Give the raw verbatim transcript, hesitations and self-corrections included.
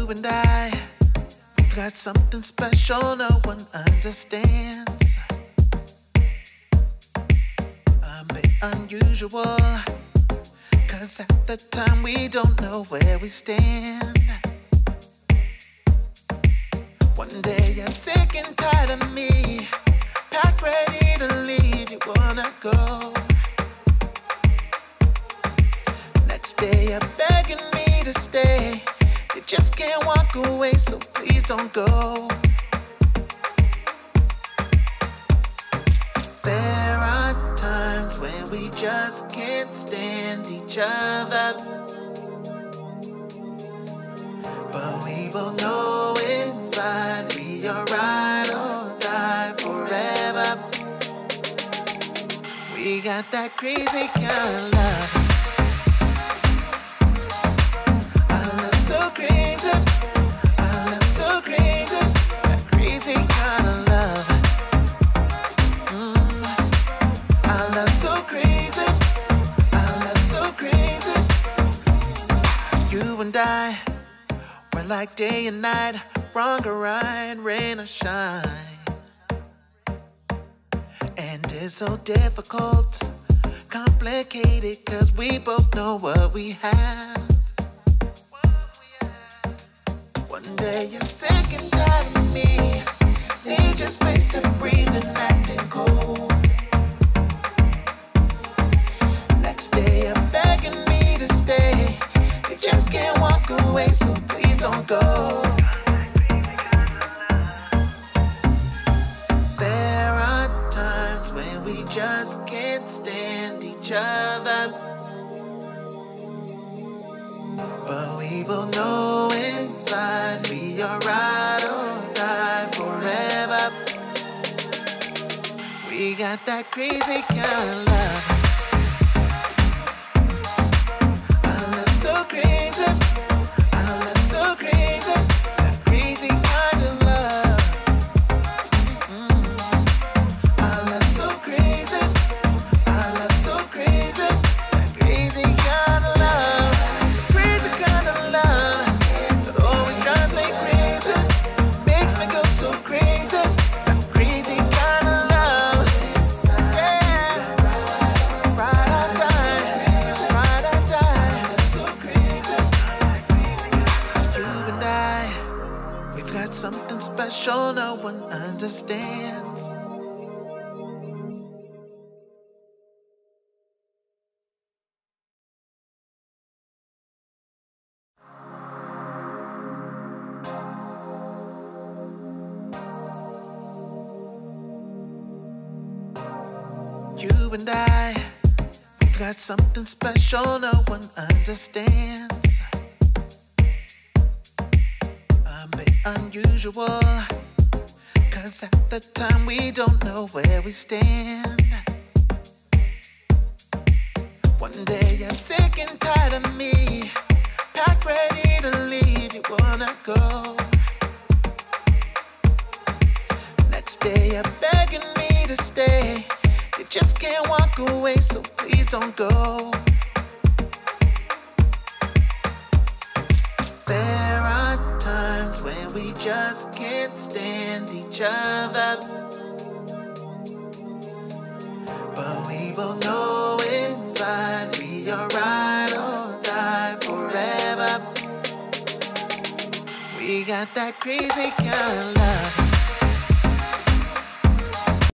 You and I, we've got something special no one understands. A bit unusual, cause at the time we don't know where we stand. One day you're sick and tired of me, packed ready to leave, you wanna go. Next day you're begging me to stay, you just can't walk away, so please don't go. There are times when we just can't stand each other, but we both know inside we are ride or die forever. We got that crazy kind of love. So crazy, I love so crazy, that crazy kind of love. Mm. I love so crazy, I love so crazy. You and I, we're like day and night, wrong or right, rain or shine. And it's so difficult, complicated, cause we both know what we have. One day you're sick and tired of me, need your space to breathe and acting cold. Next day you're begging me to stay, you just can't walk away, so please don't go. There are times when we just can't stand each other, but we both know inside we are ride or die forever. We got that crazy kind of love. I love so crazy, I love so crazy, that crazy kind of love. Mm. I love so crazy, I love so crazy, that crazy kind of love. Crazy kind of love that always drives me crazy, makes me go so crazy. That crazy kind of love, yeah. Ride or die, ride or die. So crazy. You and I, we've got something special no one understands. You and I, we've got something special no one understands. A bit unusual, cause at the time we don't know where we stand. One day you're sick and tired of me, packed ready to leave, you wanna go. Next day you're begging me to stay, you just can't walk away, so please don't go. There are times when we just can't stand each other, but we both know inside we are ride or die forever. We got that crazy kind of love.